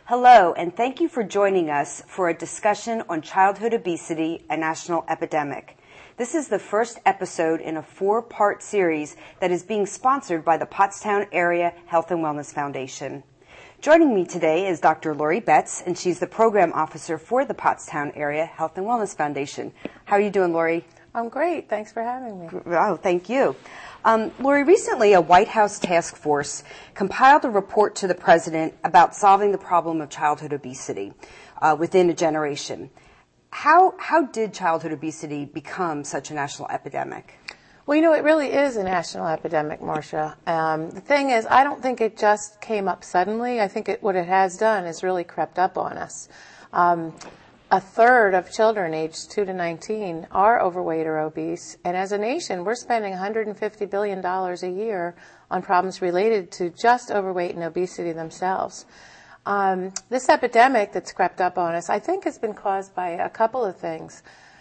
Hello, and thank you for joining us for a discussion on childhood obesity, a national epidemic. This is the first episode in a 4-part series that is being sponsored by the Pottstown Area Health and Wellness Foundation. Joining me today is Dr. Lori Betts, and she's the program officer for the Pottstown Area Health and Wellness Foundation. How are you doing, Lori? I'm great. Thanks for having me. Oh, thank you. Lori, recently a White House task force compiled a report to the president about solving the problem of childhood obesity within a generation. How did childhood obesity become such a national epidemic? Well, it really is a national epidemic, Marcia. The thing is, I don't think it just came up suddenly. I think what it has done is really crept up on us. A third of children aged 2 to 19 are overweight or obese, and as a nation, we're spending $150 billion a year on problems related to just overweight and obesity themselves. This epidemic that's crept up on us, I think, has been caused by a couple of things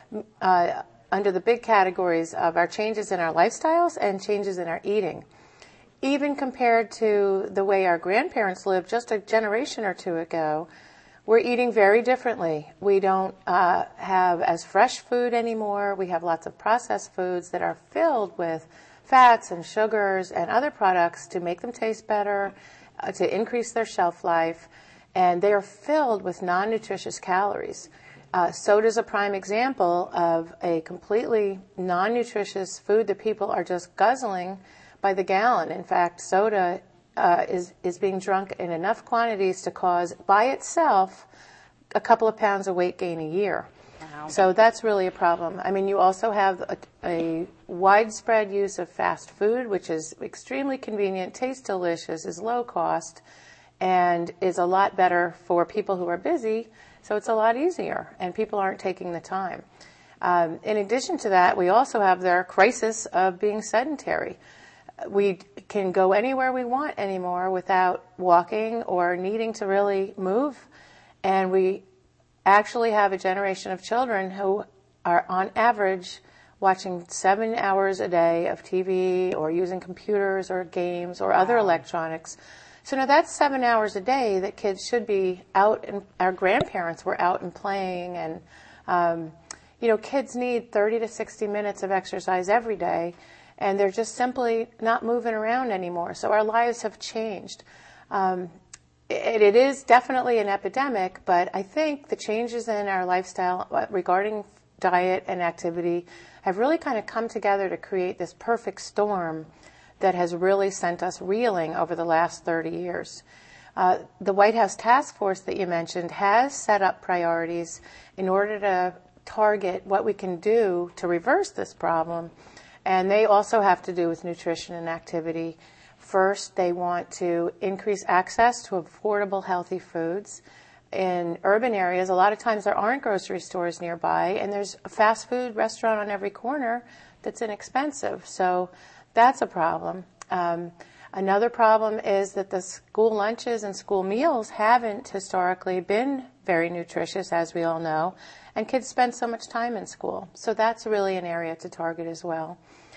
under the big categories of our changes in our lifestyles and changes in our eating. Even compared to the way our grandparents lived just a generation or two ago, we're eating very differently. We don't have as fresh food anymore. We have lots of processed foods that are filled with fats and sugars and other products to make them taste better, to increase their shelf life, and they are filled with non-nutritious calories. Soda is a prime example of a completely non-nutritious food that people are just guzzling by the gallon. In fact, soda is being drunk in enough quantities to cause, by itself, a couple of pounds of weight gain a year. Wow. So that's really a problem. I mean, you also have a widespread use of fast food, which is extremely convenient, tastes delicious, is low cost, and is a lot better for people who are busy, so it's a lot easier, and people aren't taking the time. In addition to that, we also have their crisis of being sedentary. We can go anywhere we want anymore without walking or needing to really move. And we actually have a generation of children who are on average watching 7 hours a day of TV or using computers or games or other electronics. So now that's 7 hours a day that kids should be out, and our grandparents were out and playing. And, kids need 30 to 60 minutes of exercise every day. And they're just simply not moving around anymore. So our lives have changed. It is definitely an epidemic, but I think the changes in our lifestyle regarding diet and activity have really kind of come together to create this perfect storm that has really sent us reeling over the last 30 years. The White House task force that you mentioned has set up priorities in order to target what we can do to reverse this problem. And they also have to do with nutrition and activity. First, they want to increase access to affordable, healthy foods. In urban areas, a lot of times there aren't grocery stores nearby, and there's a fast food restaurant on every corner that's inexpensive. So that's a problem. Another problem is that the school lunches and school meals haven't historically been very nutritious, as we all know, and kids spend so much time in school. So that's really an area to target as well.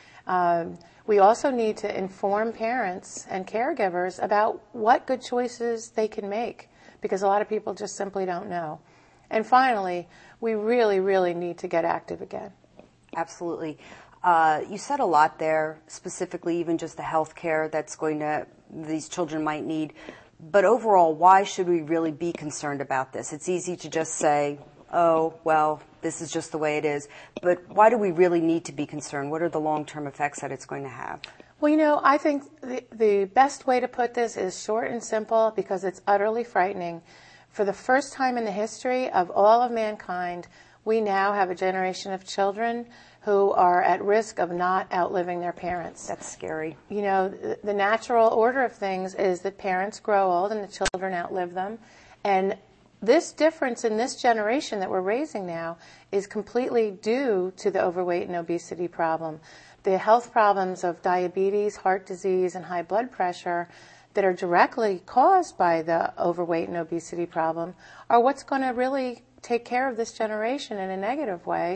We also need to inform parents and caregivers about what good choices they can make, because a lot of people just simply don't know. And finally, we really, really need to get active again. Absolutely. You said a lot there, specifically even just the health care these children might need. But overall, why should we really be concerned about this? It's easy to just say, oh, well, this is just the way it is. But why do we really need to be concerned? What are the long-term effects that it's going to have? Well, I think the best way to put this is short and simple, because it's utterly frightening. For the first time in the history of all of mankind, we now have a generation of children who are at risk of not outliving their parents. That's scary. The natural order of things is that parents grow old and the children outlive them. And this difference in this generation that we're raising now is completely due to the overweight and obesity problem. The health problems of diabetes, heart disease, and high blood pressure that are directly caused by the overweight and obesity problem are what's going to really take care of this generation in a negative way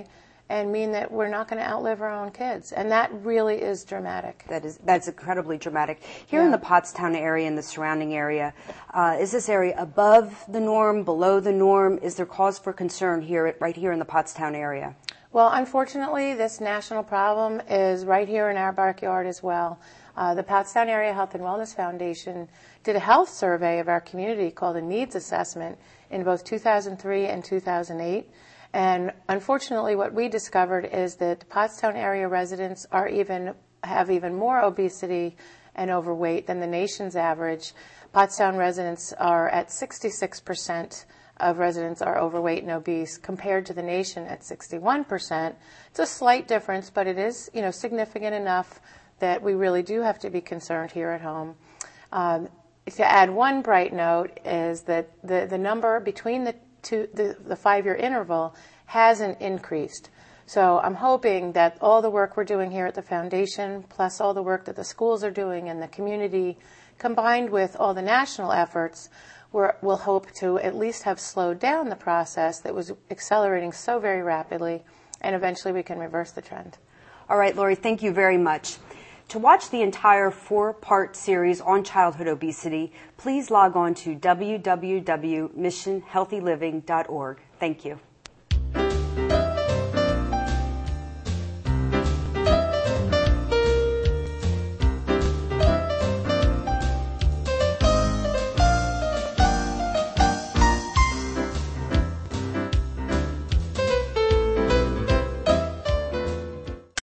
and mean that we're not going to outlive our own kids. And that really is dramatic. That's incredibly dramatic. Here in the Pottstown area and the surrounding area, is this area above the norm, below the norm? Is there cause for concern right here in the Pottstown area? Well, unfortunately, this national problem is right here in our backyard as well. The Pottstown Area Health and Wellness Foundation did a health survey of our community called a needs assessment in both 2003 and 2008. And unfortunately, what we discovered is that Pottstown area residents have even more obesity and overweight than the nation's average. Pottstown residents are at 66% of residents are overweight and obese, compared to the nation at 61%. It's a slight difference, but it is, significant enough that we really do have to be concerned here at home. To add one bright note is that the number between the 5-year interval hasn't increased. So I'm hoping that all the work we're doing here at the foundation, plus all the work that the schools are doing in the community, combined with all the national efforts, we'll hope to at least have slowed down the process that was accelerating so very rapidly, and eventually we can reverse the trend. All right, Lori, thank you very much. To watch the entire 4-part series on childhood obesity, please log on to www.missionhealthyliving.org. Thank you.